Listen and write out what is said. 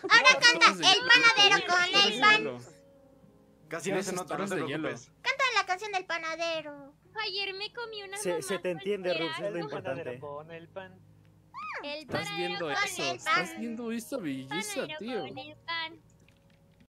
Ahora canta el panadero con el pan. Casi no se nota, no te preocupes. Canta la canción del panadero. Ayer me comí una Se te entiende, Rux, es lo importante. Con el pan. El Estás viendo panadero eso, con el estás pan. viendo esta belleza, Panadero tío. con el pan.